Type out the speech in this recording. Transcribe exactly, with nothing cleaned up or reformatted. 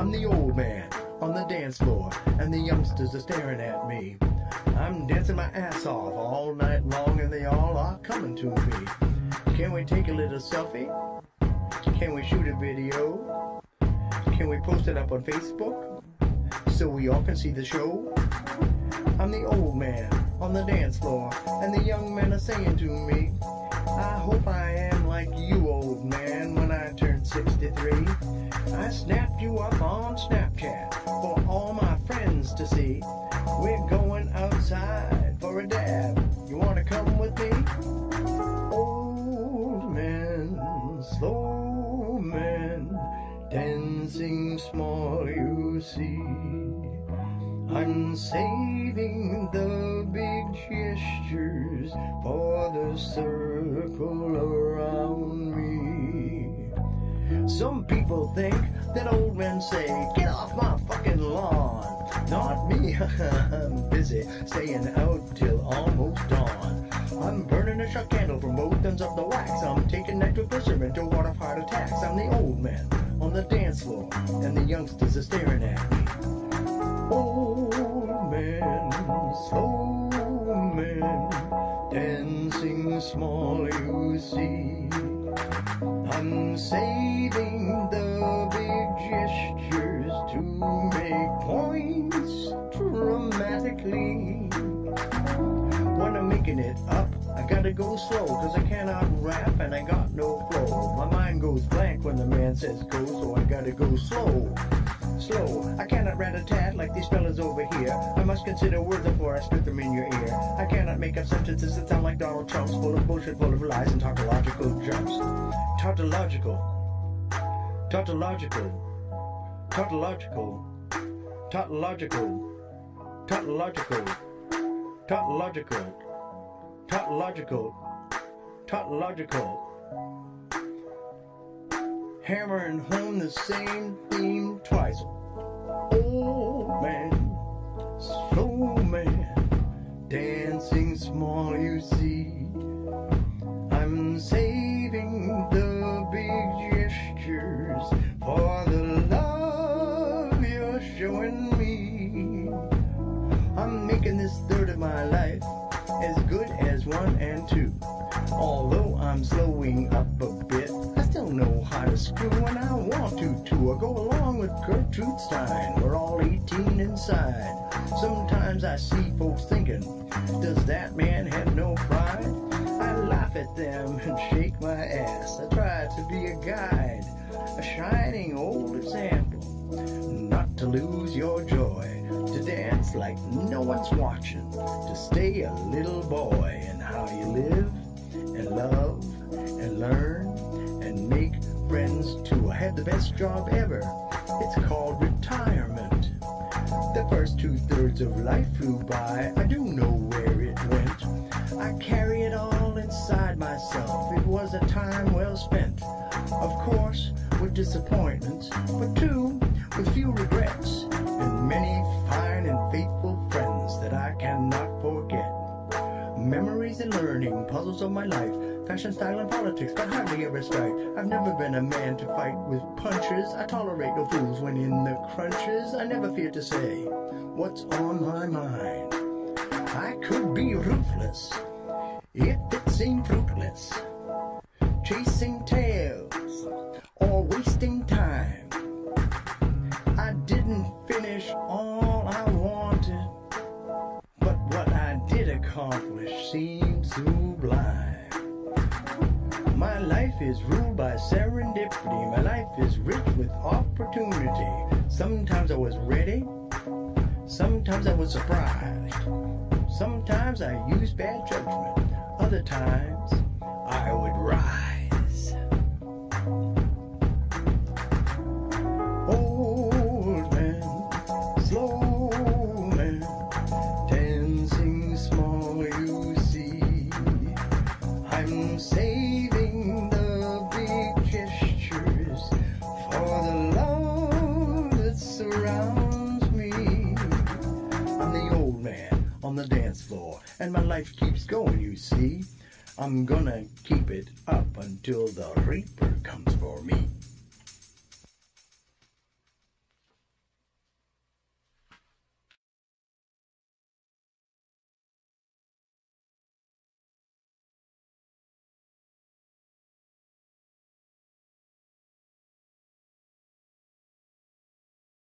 I'm the old man on the dance floor, and the youngsters are staring at me. I'm dancing my ass off all night long, and they all are coming to me. Can we take a little selfie? Can we shoot a video? Can we post it up on Facebook so we all can see the show? I'm the old man on the dance floor, and the young men are saying to me, I hope I am like you, old man, when I turn sixty-three. I snapped you up on Snapchat for all my friends to see. We're going outside for a dab. You want to come with me? Old men, slow men, dancing small, you see. I'm saving the big gestures for the circle around me. Some people think that old men say, get off my fucking lawn. Not me, I'm busy staying out till almost dawn. I'm burning a shot candle from both ends of the wax. I'm taking nitroglycerin to ward off heart attacks. I'm the old man on the dance floor, and the youngsters are staring at me. Old men, slow men, dancing small, you see. I'm saving the big gestures to make points dramatically. When I'm making it up, I gotta go slow, cause I cannot rap and I got no flow. My mind goes blank when the man says go, so I gotta go slow. Slow, I cannot rat-a-tat like these fellas over here. I must consider words before I spit them in your ear. I cannot make up sentences that sound like Donald Trump's, full of bullshit, full of lies and tautological jumps. Tautological, tautological, tautological, tautological, tautological, tautological, tautological, tautological. Hammering home the same theme twice. Old man, slow man, dancing small, you see. I'm saving the big gestures for the love you're showing me. I'm making this third of my life as good as one and two. Although I'm slowing up a bit, I still know how to screw when I want to, too. I go along with Gertrude Stein, we're all eighteen inside. Sometimes I see folks thinking, does that man have no pride? I laugh at them and shake my ass. I try to be a guide, a shining old example, not to lose your joy, to dance like no one's watching, to stay a little boy in how you live and love and learn and make friends too. I had the best job ever. It's called retirement. The first two-thirds of life flew by. I do know where it went. I carry it all inside myself. It was a time well spent. Of course, with disappointments, but too, with few regrets, and many fine and faithful friends that I cannot forget. Memories and learning, puzzles of my life, fashion, style, and politics, but hardly ever strike. I've never been a man to fight with punches. I tolerate no fools when in the crunches. I never fear to say what's on my mind. I could be ruthless if it seemed fruitless, chasing tails or wasting time. I didn't finish all I wanted, but what I did accomplish seemed sublime. My life is ruled by serendipity. My life is rich with opportunity. Sometimes I was ready, sometimes I was surprised. Sometimes I used bad judgment, other times I would rise. Old man, slow man, dancing small, you see. I'm saving the big gestures for the love that surrounds me. I'm the old man on the dance floor, and my life keeps going, you see. I'm gonna keep it up until the Reaper comes for me.